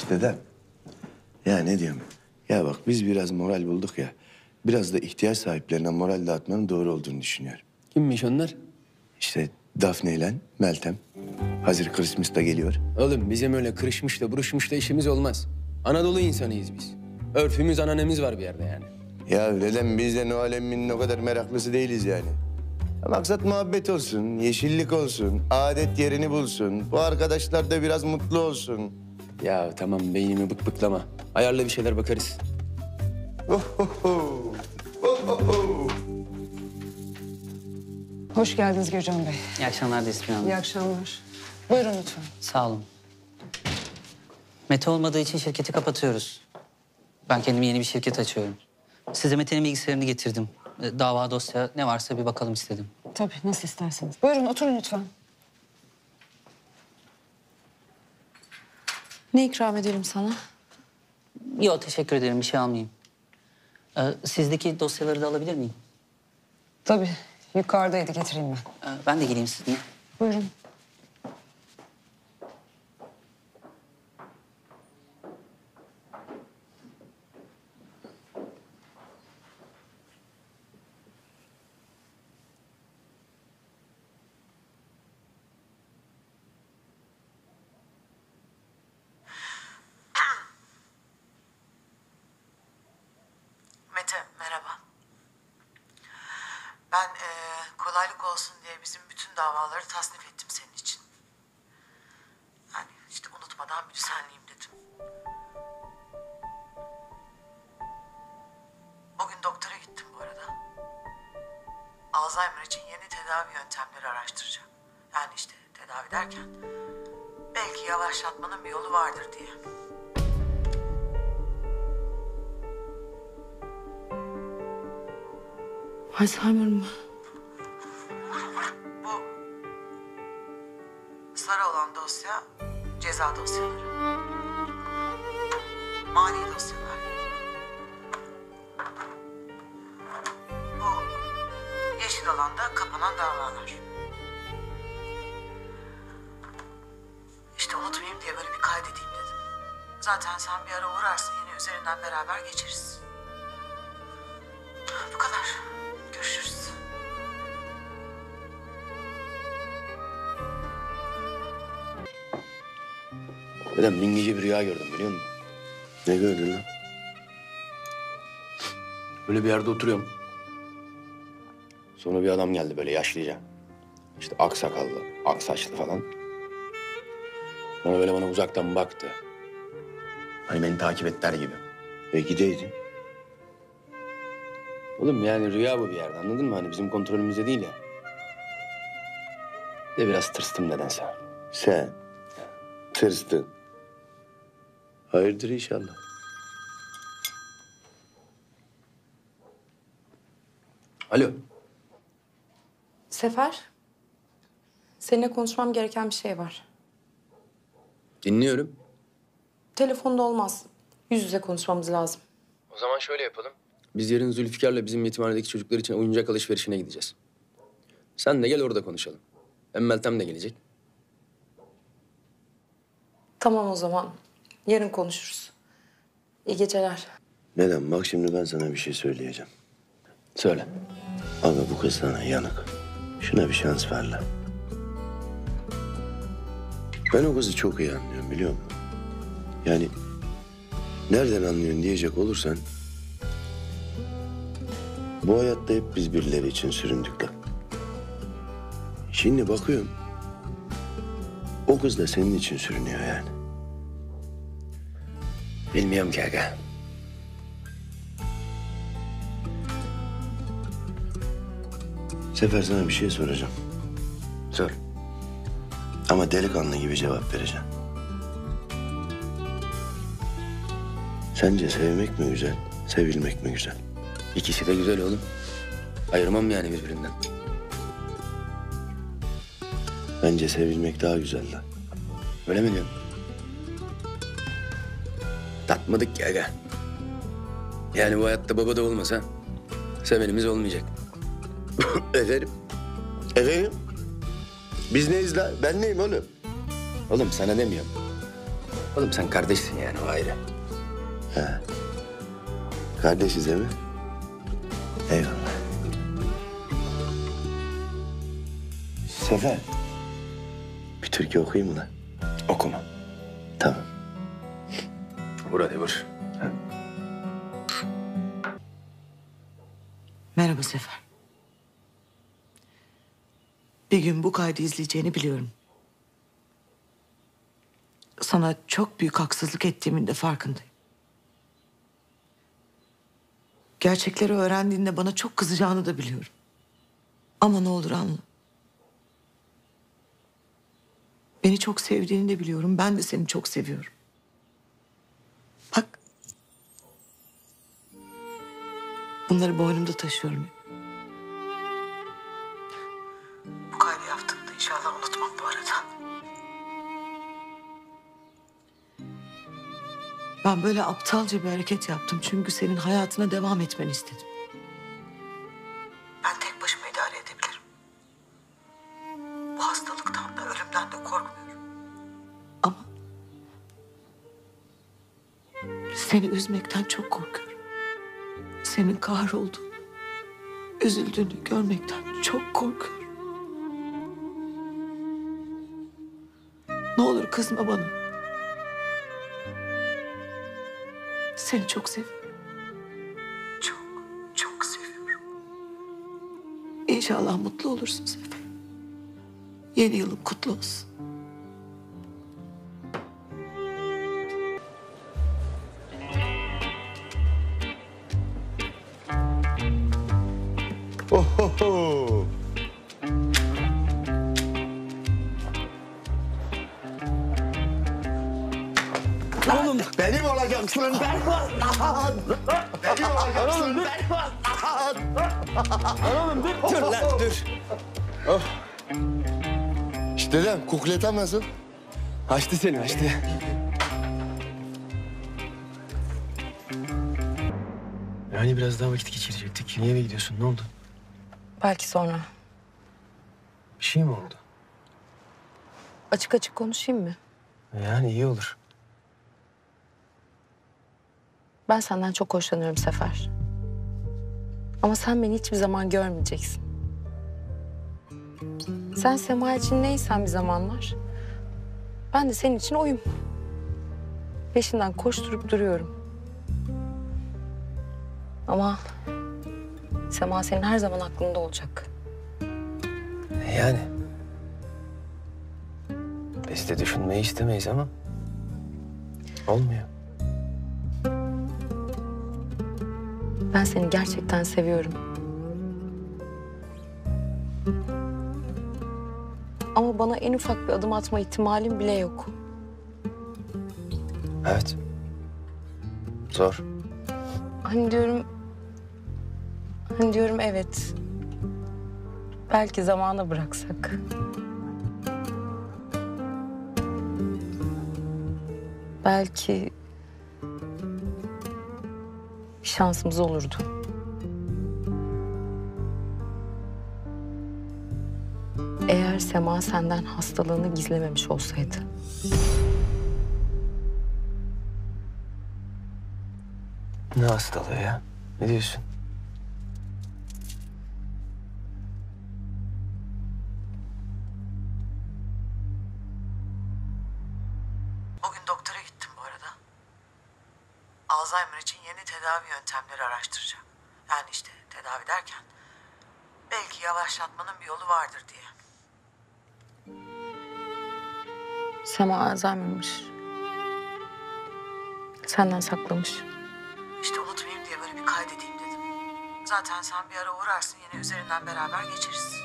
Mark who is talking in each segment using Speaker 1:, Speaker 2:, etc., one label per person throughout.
Speaker 1: Dedem. Ya ne diyorum? Ya bak biz biraz moral bulduk ya. Biraz da ihtiyaç sahiplerine moral dağıtmanın doğru olduğunu düşünüyorum.
Speaker 2: Kimmiş onlar?
Speaker 1: İşte Daphne ile Meltem. Hazır Christmas da geliyor.
Speaker 2: Oğlum bizim öyle kırışmış da buruşmuş da işimiz olmaz. Anadolu insanıyız biz. Örfümüz, ananemiz var bir yerde yani.
Speaker 1: Ya dedem biz de Noel emminin o kadar meraklısı değiliz yani. Ya maksat muhabbet olsun, yeşillik olsun, adet yerini bulsun. Bu arkadaşlar da biraz mutlu olsun.
Speaker 2: Ya tamam beynimi bıklama. Ayarla bir şeyler bakarız.
Speaker 3: Hoş geldiniz Gürcan Bey.
Speaker 4: İyi akşamlar Disiplin Hanım.
Speaker 3: İyi akşamlar. Buyurun lütfen.
Speaker 4: Sağ olun. Mete olmadığı için şirketi kapatıyoruz. Ben kendime yeni bir şirket açıyorum. Size Mete'nin bilgisayarını getirdim. Dava, dosya ne varsa bir bakalım istedim.
Speaker 3: Tabii nasıl isterseniz. Buyurun oturun lütfen. Ne ikram edelim sana?
Speaker 4: Yok teşekkür ederim bir şey almayayım. Sizdeki dosyaları da alabilir miyim?
Speaker 3: Tabii yukarıdaydı getireyim ben.
Speaker 4: Ben de geleyim sizinle.
Speaker 3: Buyurun.
Speaker 5: Mete, merhaba. Ben kolaylık olsun diye bizim bütün davaları tasnif ettim senin için. Yani işte unutmadan bir düzenleyeyim dedim. Bugün doktora gittim bu arada. Alzheimer için yeni tedavi yöntemleri araştıracak. Yani işte tedavi derken belki yavaşlatmanın bir yolu vardır diye.
Speaker 3: Alzheimer mı?
Speaker 5: Bu sarı olan dosya ceza dosyaları. Mali dosyalar. Bu yeşil alanda kapanan davalar. İşte unutmayayım diye böyle bir kaydedeyim dedim. Zaten sen bir ara uğrarsın yine üzerinden beraber geçeriz. Bu kadar. Görüşürüz.
Speaker 2: Dedem dün gece bir rüya gördüm biliyor musun?
Speaker 1: Ne gördün lan?
Speaker 2: Böyle bir yerde oturuyorum. Sonra bir adam geldi böyle yaşlıca. İşte ak sakallı, ak saçlı falan. Sonra böyle bana uzaktan baktı. Hani beni takip ettiler gibi.
Speaker 1: Gideydin.
Speaker 2: Oğlum yani rüya bu bir yerde anladın mı? Hani bizim kontrolümüzde değil ya. Bir de biraz tırstım nedense.
Speaker 1: Sen tırstın. Hayırdır inşallah.
Speaker 2: Alo.
Speaker 6: Sefer, seninle konuşmam gereken bir şey var.
Speaker 2: Dinliyorum.
Speaker 6: Telefonda olmaz. Yüz yüze konuşmamız lazım.
Speaker 2: O zaman şöyle yapalım. Biz yarın Zülfikar'la bizim yetimhanedeki çocuklar için oyuncak alışverişine gideceğiz. Sen de gel orada konuşalım. Hem Meltem de gelecek.
Speaker 6: Tamam o zaman. Yarın konuşuruz. İyi geceler.
Speaker 1: Dedem bak şimdi ben sana bir şey söyleyeceğim.
Speaker 2: Söyle.
Speaker 1: Ama bu kız sana yanık. Şuna bir şans ver lan. Ben o kızı çok iyi anlıyorum biliyor musun? Yani nereden anlıyorsun diyecek olursan... Bu hayatta hep biz birileri için süründük lan. Şimdi bakıyorum. O kız da senin için sürünüyor yani.
Speaker 2: Bilmiyorum ki aga.
Speaker 1: Sefer sana bir şey soracağım.
Speaker 2: Sor.
Speaker 1: Ama delikanlı gibi cevap vereceğim. Sence sevmek mi güzel, sevilmek mi güzel?
Speaker 2: İkisi de güzel oğlum. Ayırmam yani birbirinden.
Speaker 1: Bence sevilmek daha güzel lan.
Speaker 2: Öyle mi diyorsun? Tatmadık ki aga. Yani bu hayatta baba da olmasa sevenimiz olmayacak.
Speaker 1: Efendim? Biz neyiz lan? Ben neyim oğlum?
Speaker 2: Oğlum sana demiyorum. Oğlum sen kardeşsin yani, o ayrı.
Speaker 1: Kardeşiz değil mi? Eyvallah. Sefer. Bir türkü okuyayım mı lan?
Speaker 2: Okuma.
Speaker 1: Tamam.
Speaker 2: Vur hadi vur. Ha.
Speaker 5: Merhaba Sefer. Bir gün bu kaydı izleyeceğini biliyorum. Sana çok büyük haksızlık ettiğimin de farkındayım. Gerçekleri öğrendiğinde bana çok kızacağını da biliyorum. Ama ne olur anla. Beni çok sevdiğini de biliyorum. Ben de seni çok seviyorum. Bak. Bunları boynumda taşıyorum hep. Bu kaydı yaptığımda inşallah unutmam bu arada. Ben böyle aptalca bir hareket yaptım çünkü senin hayatına devam etmeni istedim. Ben tek başıma idare edebilirim. Bu hastalıktan da ölümden de korkmuyorum. Ama seni üzmekten çok korkuyorum. Senin kahrolduğunu, üzüldüğünü görmekten çok korkuyorum. Ne olur kızma bana. Seni çok seviyorum. Çok, çok seviyorum. İnşallah mutlu olursun Sefer. Yeni yılın kutlu olsun.
Speaker 1: Ohoho. Oğlum benim olacaksın ben. Benim olacaksın ben. Oğlum dur lan dur. Oh. İşte lan kukletam nasıl?
Speaker 7: Açtı seni, açtı. Yani biraz daha vakit geçirecektik. Niye eve gidiyorsun? Ne oldu?
Speaker 6: Belki sonra.
Speaker 7: Bir şey mi oldu?
Speaker 6: Açık açık konuşayım mı?
Speaker 7: Yani iyi olur.
Speaker 6: Ben senden çok hoşlanıyorum Sefer. Ama sen beni hiçbir zaman görmeyeceksin. Sen Sema için neysen bir zamanlar, ben de senin için oyum. Peşinden koşturup duruyorum. Ama Sema senin her zaman aklında olacak.
Speaker 7: Yani. Biz de düşünmeyi istemeyiz ama olmuyor.
Speaker 6: Ben seni gerçekten seviyorum. Ama bana en ufak bir adım atma ihtimalin bile yok.
Speaker 7: Evet. Zor.
Speaker 6: Hani diyorum evet. Belki zamana bıraksak. Belki bir şansımız olurdu. Eğer Sema senden hastalığını gizlememiş olsaydı.
Speaker 7: Ne hastalığı ya? Ne diyorsun?
Speaker 5: O gün doktora gittim bu arada. Alzheimer için yeni tedavi yöntemleri araştıracağım. Yani işte tedavi derken belki yavaşlatmanın bir yolu vardır diye.
Speaker 6: Sema Alzheimer'mış. Senden saklamış.
Speaker 5: İşte unutmayayım diye böyle bir kaydedeyim dedim. Zaten sen bir ara uğrarsın yine üzerinden beraber geçeriz.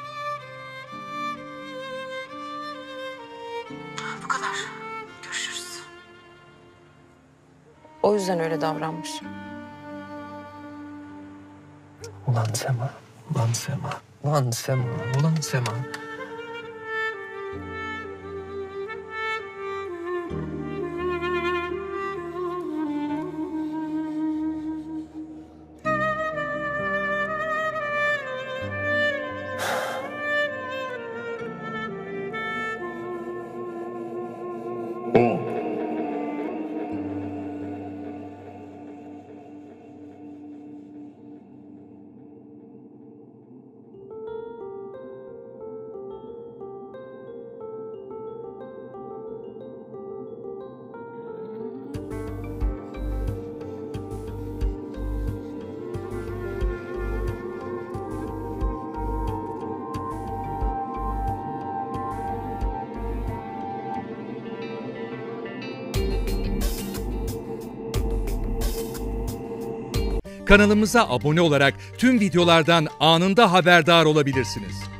Speaker 5: Bu kadar. Görüşürüz.
Speaker 6: O yüzden öyle davranmış.
Speaker 7: Ulan Sema. Ulan Sema. Ulan Sema. Ulan Sema.
Speaker 8: Kanalımıza abone olarak tüm videolardan anında haberdar olabilirsiniz.